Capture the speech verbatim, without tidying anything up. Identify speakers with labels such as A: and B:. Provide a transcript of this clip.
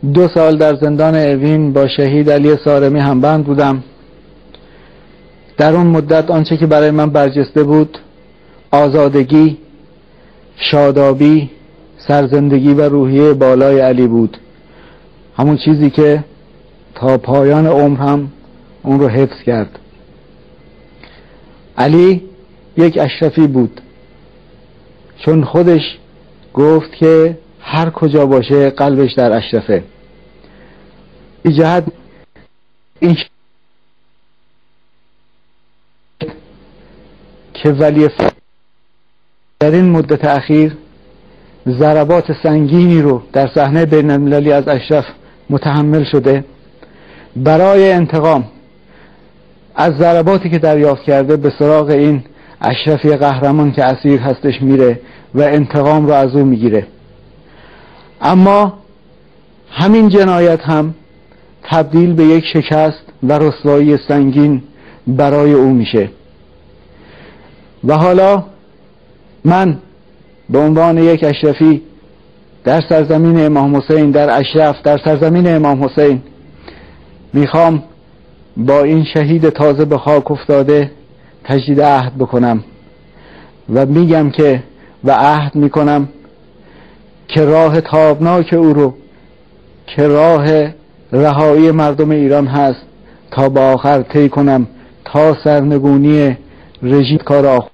A: دو سال در زندان اوین با شهید علی صارمی همبند بودم. در اون مدت آنچه که برای من برجسته بود آزادگی، شادابی، سرزندگی و روحیه بالای علی بود، همون چیزی که تا پایان عمر هم اون رو حفظ کرد. علی یک اشرفی بود، چون خودش گفت که هر کجا باشه قلبش در اشرفه. این جهت این که ولی در این مدت اخیر ضربات سنگینی رو در صحنه بین المللی از اشرف متحمل شده، برای انتقام از ضرباتی که دریافت کرده به سراغ این اشرفی قهرمان که اسیر هستش میره و انتقام رو از او میگیره. اما همین جنایت هم تبدیل به یک شکست و رسوایی سنگین برای او میشه. و حالا من به عنوان یک اشرفی در سرزمین امام حسین، در اشرف، در سرزمین امام حسین، میخوام با این شهید تازه به خاک افتاده تجدید عهد بکنم و میگم که و عهد میکنم که راه تابناک او رو که راه رهایی مردم ایران هست تا با آخر طی کنم، تا سرنگونی رژیم کار آخر